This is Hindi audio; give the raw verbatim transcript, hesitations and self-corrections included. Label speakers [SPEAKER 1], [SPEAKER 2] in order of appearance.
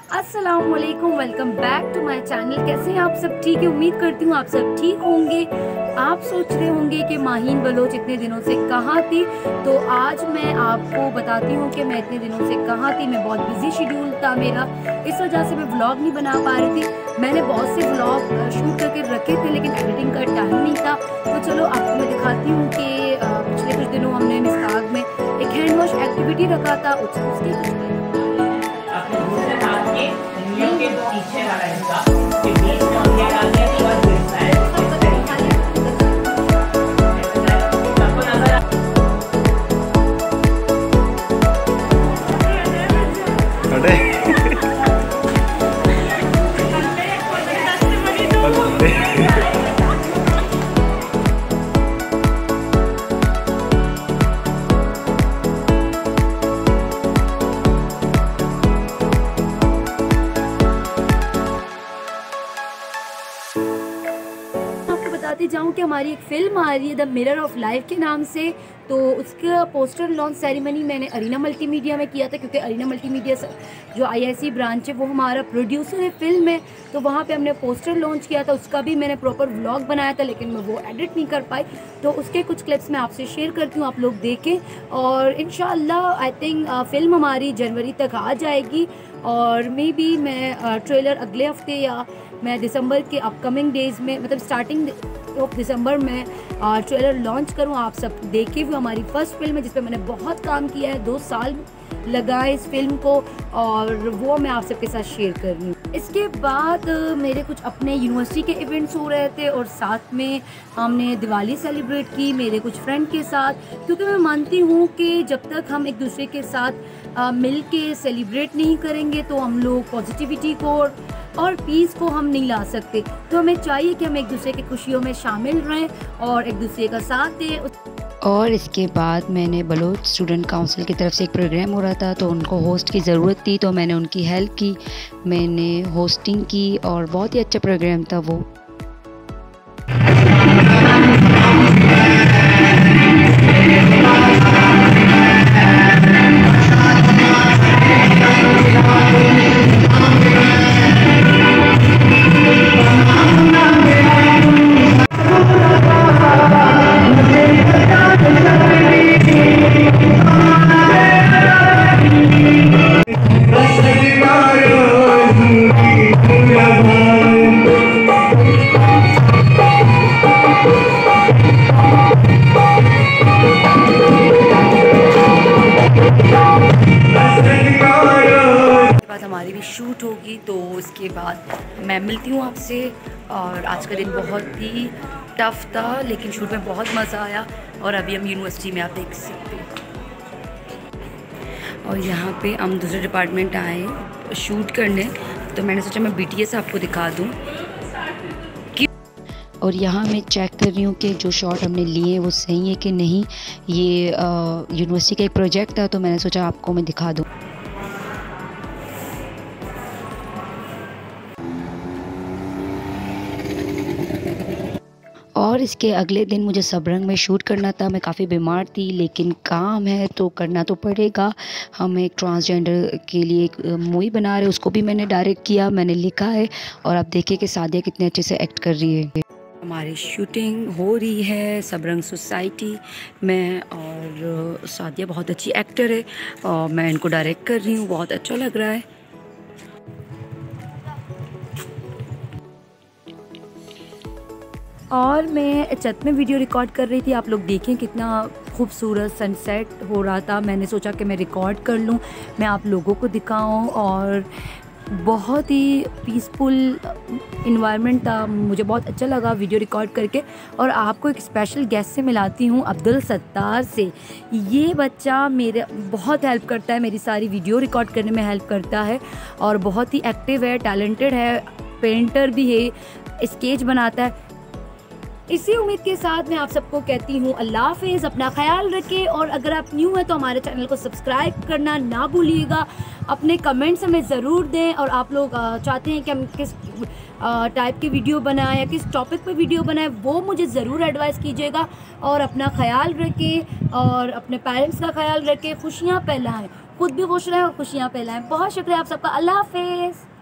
[SPEAKER 1] अस्सलामुअलैकुम, welcome back to my channel. कैसे हैं आप सब? ठीक है, उम्मीद करती हूँ आप सब ठीक होंगे। आप सोच रहे होंगे कि माहीन बलोच इतने दिनों से कहाँ थी, तो आज मैं आपको बताती हूँ कि मैं इतने दिनों से कहाँ थी। मैं बहुत बिजी शेड्यूल था मेरा, इस वजह से मैं व्लॉग नहीं बना पा रही थी। मैंने बहुत से व्लॉग शूट करके रखे थे, लेकिन एडिटिंग का टाइम नहीं था। तो चलो आपको मैं दिखाती हूँ कि पिछले कुछ दिनों हमने मिस्ताग में एक हैंड वॉश एक्टिविटी रखा था। उसके
[SPEAKER 2] के पीछे वाला हिस्सा के बीच में उंगलियां डालने के बाद गिरता है। सबको नजर
[SPEAKER 1] बताती जाऊँ कि हमारी एक फ़िल्म आ रही है द मिरर ऑफ लाइफ के नाम से। तो उसका पोस्टर लॉन्च सेरेमनी मैंने अरीना मल्टीमीडिया में किया था, क्योंकि अरीना मल्टीमीडिया जो आईआईसी ब्रांच है वो हमारा प्रोड्यूसर है फिल्म में। तो वहाँ पे हमने पोस्टर लॉन्च किया था, उसका भी मैंने प्रॉपर व्लॉग बनाया था, लेकिन मैं वो एडिट नहीं कर पाई। तो उसके कुछ क्लिप्स मैं आपसे शेयर करती हूँ, आप लोग देखें। और इंशाल्लाह आई थिंक फ़िल्म हमारी जनवरी तक आ जाएगी, और मे बी मैं ट्रेलर अगले हफ्ते या मैं दिसंबर के अपकमिंग डेज़ में, मतलब स्टार्टिंग ऑफ दिसंबर में ट्रेलर लॉन्च करूँ। आप सब देखे हुए हमारी फ़र्स्ट फिल्म है जिस पे मैंने बहुत काम किया है, दो साल लगा है इस फिल्म को, और वो मैं आप सबके साथ शेयर कर रही हूँ। इसके बाद मेरे कुछ अपने यूनिवर्सिटी के इवेंट्स हो रहे थे, और साथ में हमने दिवाली सेलिब्रेट की मेरे कुछ फ्रेंड के साथ, क्योंकि मैं मानती हूँ कि जब तक हम एक दूसरे के साथ मिल के सेलिब्रेट नहीं करेंगे तो हम लोग पॉजिटिविटी को और पीस को हम नहीं ला सकते। तो हमें चाहिए कि हम एक दूसरे की खुशियों में शामिल रहें और एक दूसरे का साथ दें।
[SPEAKER 3] और इसके बाद मैंने बलोच स्टूडेंट काउंसिल की तरफ से एक प्रोग्राम हो रहा था, तो उनको होस्ट की ज़रूरत थी, तो मैंने उनकी हेल्प की, मैंने होस्टिंग की, और बहुत ही अच्छा प्रोग्राम था वो।
[SPEAKER 1] हमारी भी शूट होगी, तो उसके बाद मैं मिलती हूँ आपसे। और आज का दिन बहुत ही टफ था, लेकिन शूट में बहुत मज़ा आया। और अभी हम यूनिवर्सिटी में, आप देख सकते हैं, और यहाँ पे हम दूसरे डिपार्टमेंट आए शूट करने, तो मैंने सोचा मैं बीटीएस आपको दिखा दूँ।
[SPEAKER 3] और यहाँ मैं चेक कर रही हूँ कि जो शॉट हमने लिए वो सही है कि नहीं। ये यूनिवर्सिटी का एक प्रोजेक्ट था, तो मैंने सोचा आपको मैं दिखा दूँ। और इसके अगले दिन मुझे सबरंग में शूट करना था। मैं काफ़ी बीमार थी, लेकिन काम है तो करना तो पड़ेगा। हम एक ट्रांसजेंडर के लिए एक मूवी बना रहे हैं, उसको भी मैंने डायरेक्ट किया, मैंने लिखा है। और आप देखिए कि सादिया कितने अच्छे से एक्ट कर रही है।
[SPEAKER 1] हमारी शूटिंग हो रही है सबरंग सोसाइटी में, और सादिया बहुत अच्छी एक्टर है, और मैं इनको डायरेक्ट कर रही हूँ, बहुत अच्छा लग रहा है। और मैं छत में वीडियो रिकॉर्ड कर रही थी, आप लोग देखें कितना खूबसूरत सनसेट हो रहा था। मैंने सोचा कि मैं रिकॉर्ड कर लूँ, मैं आप लोगों को दिखाऊं, और बहुत ही पीसफुल इन्वायरमेंट था, मुझे बहुत अच्छा लगा वीडियो रिकॉर्ड करके। और आपको एक स्पेशल गेस्ट से मिलाती हूँ, अब्दुल सत्तार से। ये बच्चा मेरे बहुत हेल्प करता है, मेरी सारी वीडियो रिकॉर्ड करने में हेल्प करता है, और बहुत ही एक्टिव है, टैलेंटेड है, पेंटर भी है, स्केच बनाता है। इसी उम्मीद के साथ मैं आप सबको कहती हूँ अल्लाह हाफिज़, अपना ख्याल रखें। और अगर आप न्यू हैं तो हमारे चैनल को सब्सक्राइब करना ना भूलिएगा। अपने कमेंट्स हमें ज़रूर दें, और आप लोग चाहते हैं कि हम किस टाइप की वीडियो बनाएं या किस टॉपिक पे वीडियो बनाएं, वो मुझे ज़रूर एडवाइस कीजिएगा। और अपना ख्याल रखें और अपने पेरेंट्स का ख्याल रखें, खुशियाँ फैलाएं, खुद भी खुश रहें और खुशियाँ फैलाएं। बहुत शुक्रिया आप सबका। अल्लाह हाफिज़।